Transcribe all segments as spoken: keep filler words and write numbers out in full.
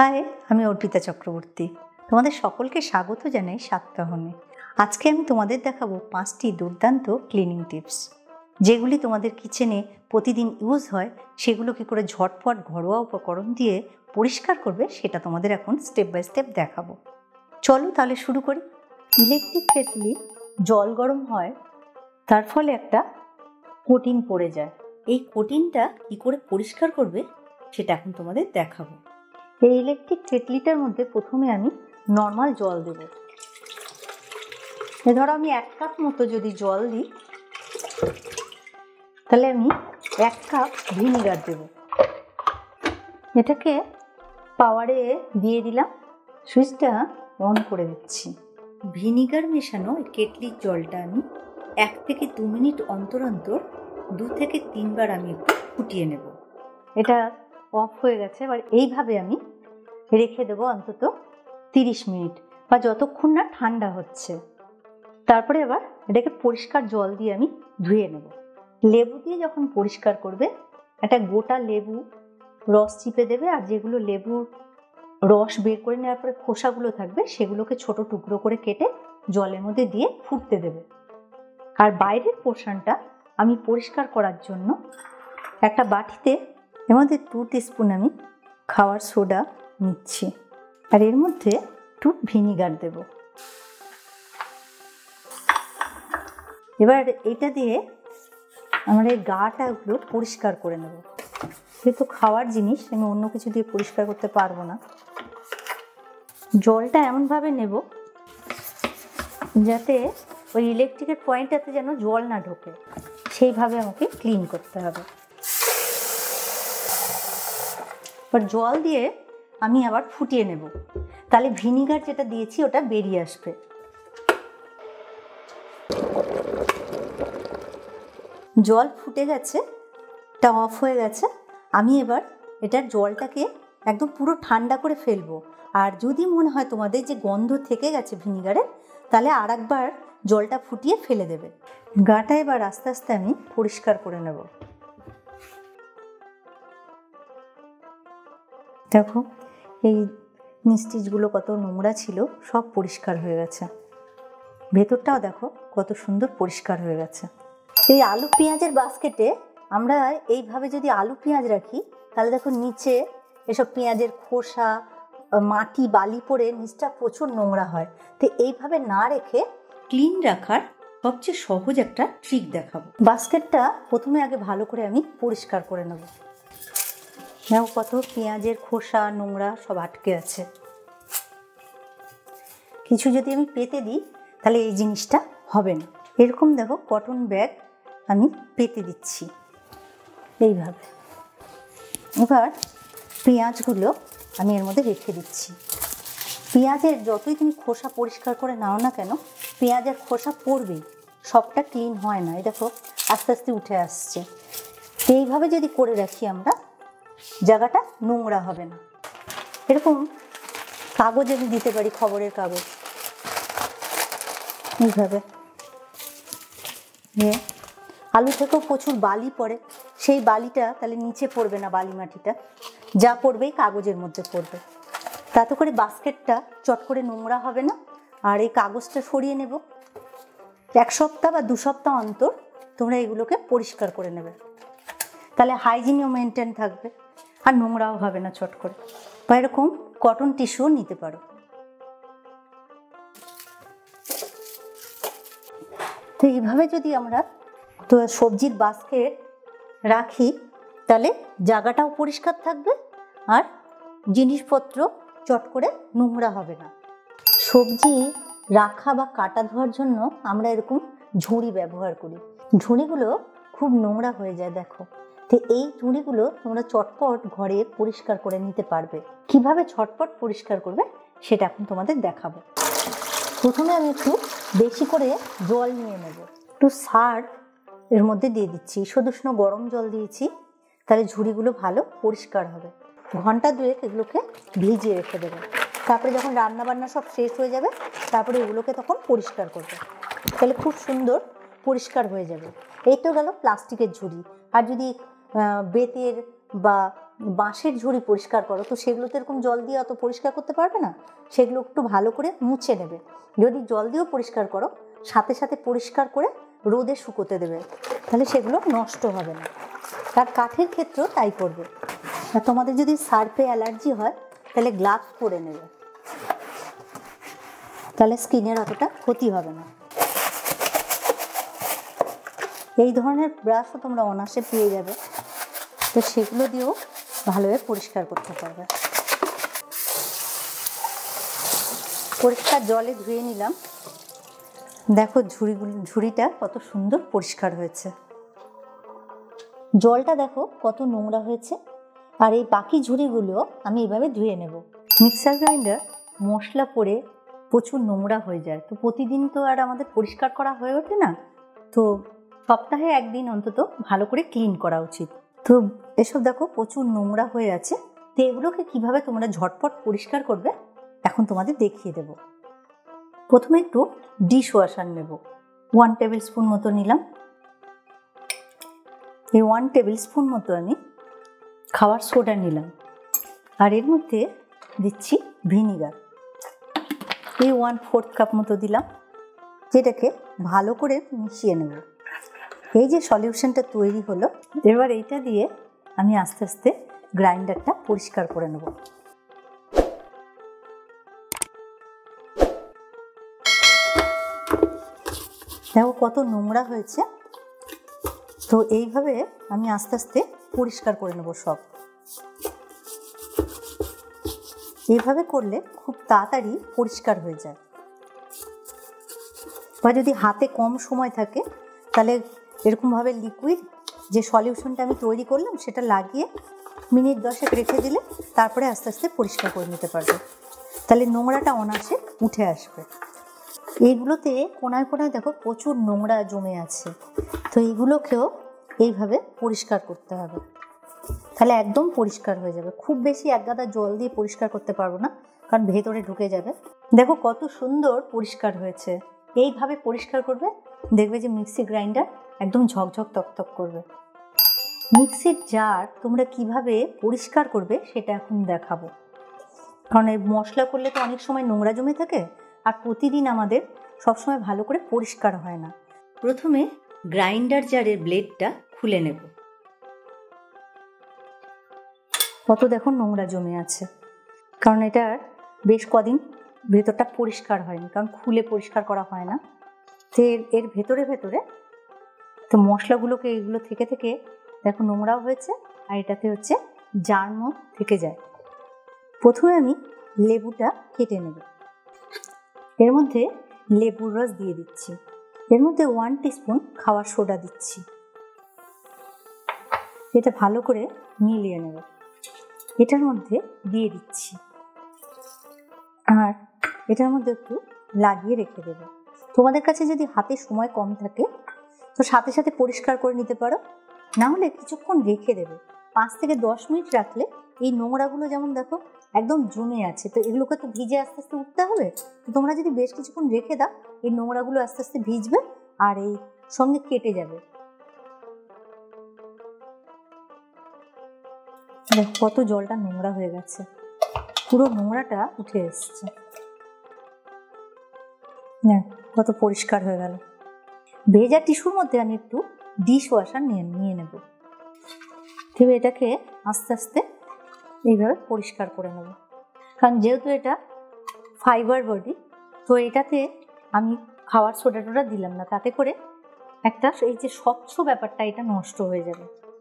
High, আমি অর্পিতা চক্রবর্তী। তোমাদের সকলকে স্বাগত জানাই সাতকাহনে। আজকে আমি তোমাদের দেখাবো পাঁচটি দুর্দান্ত ক্লিনিং টিপস, যেগুলি তোমাদের কিচেনে প্রতিদিন ইউজ হয়। সেগুলো কী করে ঝটপট ঘরোয়া উপকরণ দিয়ে পরিষ্কার করবে সেটা তোমাদের এখন স্টেপ বাই স্টেপ দেখাবো। চলো তাহলে শুরু করি। ইলেকট্রিক কেটলি জল গরম হয়, তার ফলে একটা কোটিন পড়ে যায়। এই কোটিনটা কী করে পরিষ্কার করবে সেটা এখন তোমাদের দেখাবো। এই ইলেকট্রিক কেটলিটার মধ্যে প্রথমে আমি নর্মাল জল দেব। এ ধরো আমি এক কাপ মতো যদি জল দিই, তাহলে আমি এক কাপ ভিনিগার দেব। এটাকে পাওয়ারে দিয়ে দিলাম, সুইচটা অন করে দিচ্ছি। ভিনিগার মেশানো এই কেটলির জলটা আমি এক থেকে দু মিনিট অন্তর অন্তর দু থেকে তিনবার আমি একটু ফুটিয়ে নেব। এটা অফ হয়ে গেছে, এবার এইভাবে আমি রেখে দেবো অন্তত তিরিশ মিনিট বা যতক্ষণ না ঠান্ডা হচ্ছে। তারপরে এবার এটাকে পরিষ্কার জল দিয়ে আমি ধুয়ে নেব। লেবু দিয়ে যখন পরিষ্কার করবে, একটা গোটা লেবু রস চিপে দেবে, আর যেগুলো লেবুর রস বের করে নেওয়ার পরে খোসাগুলো থাকবে সেগুলোকে ছোট টুকরো করে কেটে জলের মধ্যে দিয়ে ফুটতে দেবে। আর বাইরের পোর্শনটা আমি পরিষ্কার করার জন্য একটা বাটিতে এর মধ্যে টু টিস্পুন আমি খাওয়ার সোডা নিচ্ছি, আর এর মধ্যে একটু ভিনিগার দেব। এবার এটা দিয়ে আমরা এই গাটাগুলো পরিষ্কার করে নেব। যেহেতু খাওয়ার জিনিস, আমি অন্য কিছু দিয়ে পরিষ্কার করতে পারবো না। জলটা এমনভাবে নেব যাতে ওই ইলেকট্রিকের পয়েন্টটাতে যেন জল না ঢোকে, সেইভাবে আমাকে ক্লিন করতে হবে। এবার জল দিয়ে আমি আবার ফুটিয়ে নেব, তাহলে ভিনিগার যেটা দিয়েছি ওটা বেরিয়ে আসবে। জল ফুটে গেছে, এটা অফ হয়ে গেছে। আমি এবার এটার জলটাকে একদম পুরো ঠান্ডা করে ফেলবো। আর যদি মনে হয় তোমাদের যে গন্ধ থেকে গেছে ভিনিগারের, তাহলে আর একবার জলটা ফুটিয়ে ফেলে দেবে। গাটা এবার আস্তে আস্তে আমি পরিষ্কার করে নেব। দেখো এই নিস্টিচগুলো কত নোংরা ছিল, সব পরিষ্কার হয়ে গেছে। ভেতরটাও দেখো কত সুন্দর পরিষ্কার হয়ে গেছে। এই আলু পেঁয়াজের বাস্কেটে আমরা এইভাবে যদি আলু পেঁয়াজ রাখি, তাহলে দেখো নিচে এসব পেঁয়াজের খোসা, মাটি, বালি পড়ে নিচটা প্রচুর নোংরা হয়। তো এইভাবে না রেখে ক্লিন রাখার সবচেয়ে সহজ একটা ট্রিক দেখাবো। বাস্কেটটা প্রথমে আগে ভালো করে আমি পরিষ্কার করে নেব। দেখো কত পেঁয়াজের খোসা, নোংরা সব আটকে আছে। কিছু যদি আমি পেতে দিই তাহলে এই জিনিসটা হবে না। এরকম দেখো কটন ব্যাগ আমি পেতে দিচ্ছি এইভাবে। এবার পেঁয়াজগুলো আমি এর মধ্যে রেখে দিচ্ছি। পেঁয়াজের যতই তুমি খোসা পরিষ্কার করে নাও না কেন, পেঁয়াজের খোসা পড়বেই, সবটা ক্লিন হয় না। এই দেখো আস্তে আস্তে উঠে আসছে। এইভাবে যদি করে রাখি আমরা, জায়গাটা নোংরা হবে না। এরকম কাগজ আমি দিতে পারি, খবরের কাগজ, এইভাবে। আলু থেকেও প্রচুর বালি পড়ে, সেই বালিটা তাহলে নিচে পড়বে না, বালি মাটিটা যা পড়বেই কাগজের মধ্যে পড়বে। তাতে করে বাস্কেটটা চট করে নোংরা হবে না। আর এই কাগজটা সরিয়ে নেব। এক সপ্তাহ বা দু সপ্তাহ অন্তর তোমরা এগুলোকে পরিষ্কার করে নেবে, তাহলে হাইজিনও মেনটেন থাকবে আর নোংরাও হবে না চট করে। বা এরকম কটন টিস্যুও নিতে পারো। তো এইভাবে যদি আমরা তো সবজির বাস্কেট রাখি, তাহলে জায়গাটাও পরিষ্কার থাকবে আর জিনিসপত্র চট করে নোংরা হবে না। সবজি রাখা বা কাটা ধোয়ার জন্য আমরা এরকম ঝুড়ি ব্যবহার করি। ঝুড়িগুলো খুব নোংরা হয়ে যায় দেখো। তো এই ঝুড়িগুলো তোমরা চটপট ঘরে পরিষ্কার করে নিতে পারবে। কিভাবে ঝটপট পরিষ্কার করবে সেটা এখন তোমাদের দেখাবো। প্রথমে আমি একটু বেশি করে জল নিয়ে নেব। একটু সার্ফ এর মধ্যে দিয়ে দিচ্ছি, ঈষদুষ্ণ গরম জল দিয়েছি, তাহলে ঝুড়িগুলো ভালো পরিষ্কার হবে। ঘন্টা দুয়েক এগুলোকে ভিজিয়ে রেখে দেবে। তারপরে যখন রান্না বান্না সব শেষ হয়ে যাবে, তারপরে এগুলোকে তখন পরিষ্কার করবে, তাহলে খুব সুন্দর পরিষ্কার হয়ে যাবে। এই তো গেল প্লাস্টিকের ঝুড়ি। আর যদি বেতের বা বাঁশের ঝুড়ি পরিষ্কার করো, তো সেগুলো তো এরকম জল দিয়ে অত পরিষ্কার করতে পারবে না, সেগুলো একটু ভালো করে মুছে নেবে। যদি জল দিয়েও পরিষ্কার করো, সাথে সাথে পরিষ্কার করে রোদে শুকোতে দেবে, তাহলে সেগুলো নষ্ট হবে না। আর কাঠের ক্ষেত্রেও তাই করবে। আর তোমাদের যদি সার্ফে অ্যালার্জি হয় তাহলে গ্লাভস পরে নেবে, তাহলে স্কিনের অতটা ক্ষতি হবে না। এই ধরনের ব্রাশও তোমরা অনায়াসে পেয়ে যাবে, তো সেগুলো দিয়েও ভালোভাবে পরিষ্কার করতে পারবে। পরিষ্কার জলে ধুয়ে নিলাম। দেখো ঝুড়িগুলো, ঝুড়িটা কত সুন্দর পরিষ্কার হয়েছে। জলটা দেখো কত নোংরা হয়েছে। আর এই বাকি ঝুড়িগুলো আমি এভাবে ধুয়ে নেব। মিক্সার গ্রাইন্ডার মশলা পড়ে প্রচুর নোংরা হয়ে যায়, তো প্রতিদিন তো আর আমাদের পরিষ্কার করা হয়ে ওঠে না, তো সপ্তাহে একদিন অন্তত ভালো করে ক্লিন করা উচিত। তো এসব দেখো প্রচুর নোংরা হয়ে আছে, তো এগুলোকে কীভাবে তোমরা ঝটপট পরিষ্কার করবে এখন তোমাদের দেখিয়ে দেব। প্রথমে একটু ডিশ ওয়াশার নেব, ওয়ান টেবিল স্পুন মতো নিলাম। এই ওয়ান টেবিল স্পুন মতো আমি খাবার সোডা নিলাম, আর এর মধ্যে দিচ্ছি ভিনিগার, এই ওয়ান ফোর্থ কাপ মতো দিলাম, যেটাকে ভালো করে মিশিয়ে নেব। এই যে সলিউশনটা তৈরি হলো, এবার এইটা দিয়ে আমি আস্তে আস্তে গ্রাইন্ডারটা পরিষ্কার করে নেব। দেখো কত নোংরা হয়েছে, তো এইভাবে আমি আস্তে আস্তে পরিষ্কার করে নেব সব। এইভাবে করলে খুব তাড়াতাড়ি পরিষ্কার হয়ে যায়। বা যদি হাতে কম সময় থাকে তাহলে এরকমভাবে লিকুইড যে সলিউশনটা আমি তৈরি করলাম সেটা লাগিয়ে মিনিট দশেক রেখে দিলে তারপরে আস্তে আস্তে পরিষ্কার করে নিতে পারবে, তাহলে নোংরাটা অনায়াসে উঠে আসবে। এইগুলোতে কোনায় কোনায় দেখো প্রচুর নোংরা জমে আছে, তো এইগুলোকেও এইভাবে পরিষ্কার করতে হবে, তাহলে একদম পরিষ্কার হয়ে যাবে। খুব বেশি এক গাদা জল দিয়ে পরিষ্কার করতে পারবো না, কারণ ভেতরে ঢুকে যাবে। দেখো কত সুন্দর পরিষ্কার হয়েছে। এইভাবে পরিষ্কার করবে, দেখবে যে মিক্সি গ্রাইন্ডার একদম ঝকঝক তকতক করবে। মিক্সির জার তোমরা কিভাবে পরিষ্কার করবে সেটা এখন দেখাবো, কারণ এই মশলা করলে তো অনেক সময় নোংরা জমে থাকে, আর প্রতিদিন আমাদের সবসময় ভালো করে পরিষ্কার হয় না। প্রথমে গ্রাইন্ডার জারের ব্লেডটা খুলে নেব। কত দেখো নোংরা জমে আছে, কারণ এটার বেশ কদিন ভেতরটা পরিষ্কার হয়নি, কারণ খুলে পরিষ্কার করা হয় না। তো এর ভেতরে ভেতরে তো মশলাগুলোকে এগুলো থেকে থেকে দেখো নোংরাও হয়েছে, আর এটাতে হচ্ছে জার্মও থেকে যায়। প্রথমে আমি লেবুটা কেটে নেব, এর মধ্যে লেবুর রস দিয়ে দিচ্ছি, এর মধ্যে ওয়ান টিস্পুন খাওয়ার সোডা দিচ্ছি, এটা ভালো করে মিলিয়ে নেব। এটার মধ্যে দিয়ে দিচ্ছি, আর এটার মধ্যে একটু লাগিয়ে রেখে দেব। তোমাদের কাছে যদি হাতে সময় কম থাকে তো সাথে সাথে পরিষ্কার করে নিতে পারো, না হলে কিছুক্ষণ রেখে দেবে। পাঁচ থেকে দশ মিনিট রাখলে এই নোংরাগুলো যেমন দেখো একদম জমে আছে, তো এগুলোকে তো ভিজে আস্তে আস্তে উঠতে হবে। তো তোমরা যদি বেশ কিছুক্ষণ রেখে দাও, এই নোংরাগুলো আস্তে আস্তে ভিজবে আর এই সঙ্গে কেটে যাবে। দেখো কত জলটা নোংরা হয়ে গেছে, পুরো নোংরাটা উঠে এসছে, কত পরিষ্কার হয়ে গেল। ভেজা টিস্যুর মধ্যে আমি একটু ডিশ ওয়াশার নিয়ে নিয়ে নেব, তবে এটাকে আস্তে আস্তে এইভাবে পরিষ্কার করে নেব, কারণ যেহেতু এটা ফাইবার বডি, তো এটাতে আমি খাওয়ার সোডা টোডা দিলাম না, তাতে করে একটা এই যে স্বচ্ছ ব্যাপারটা এটা নষ্ট হয়ে যাবে।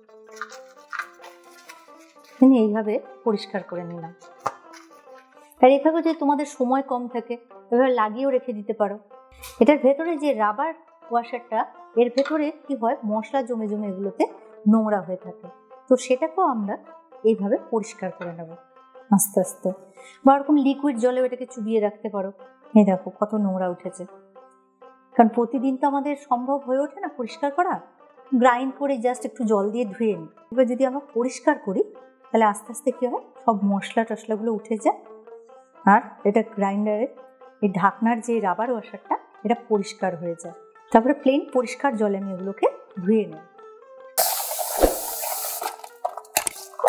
আমি এইভাবে পরিষ্কার করে নিলাম। আর এভাবে যদি তোমাদের সময় কম থাকে এভাবে লাগিয়েও রেখে দিতে পারো। এটার ভেতরে যে রাবার ওয়াশারটা, এর ভেতরে কি হয় মশলা জমে জমে এগুলোতে নোংরা হয়ে থাকে, তো সেটাকেও আমরা এইভাবে পরিষ্কার করে নেব আস্তে আস্তে। বা ওরকম লিকুইড জলে এটাকে চুবিয়ে রাখতে পারো। এই দেখো কত নোংরা উঠেছে, কারণ প্রতিদিন তো আমাদের সম্ভব হয়ে ওঠে না পরিষ্কার করা। গ্রাইন্ড করে জাস্ট একটু জল দিয়ে ধুয়ে নিই। এবার যদি আমরা পরিষ্কার করি তাহলে আস্তে আস্তে কী হয় সব মশলা টশলাগুলো উঠে যায়, আর এটা গ্রাইন্ডারের এই ঢাকনার যে রাবার ওয়াশারটা এটা পরিষ্কার হয়ে যায়। তারপরে প্লেন পরিষ্কার জলে আমি এগুলোকে ধুয়ে নেব।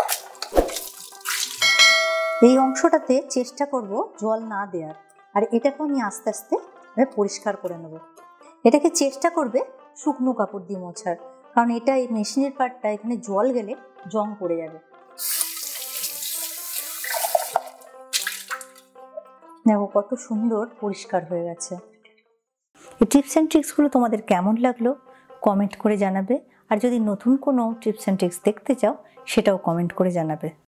এই অংশটাতে চেষ্টা করব জল না দেওয়ার, আর এটাকে আমি আস্তে আস্তে পরিষ্কার করে নেব। এটাকে চেষ্টা করবে শুকনো কাপড় দিয়ে মোছার, কারণ এটা এই মেশিনের পার্টটা, এখানে জল গেলে জং পড়ে যাবে। দেখো কত সুন্দর পরিষ্কার হয়ে গেছে। এই টিপস অ্যান্ড ট্রিক্সগুলো তোমাদের কেমন লাগলো কমেন্ট করে জানাবে, আর যদি নতুন কোনো টিপস অ্যান্ড ট্রিক্স দেখতে চাও সেটাও কমেন্ট করে জানাবে।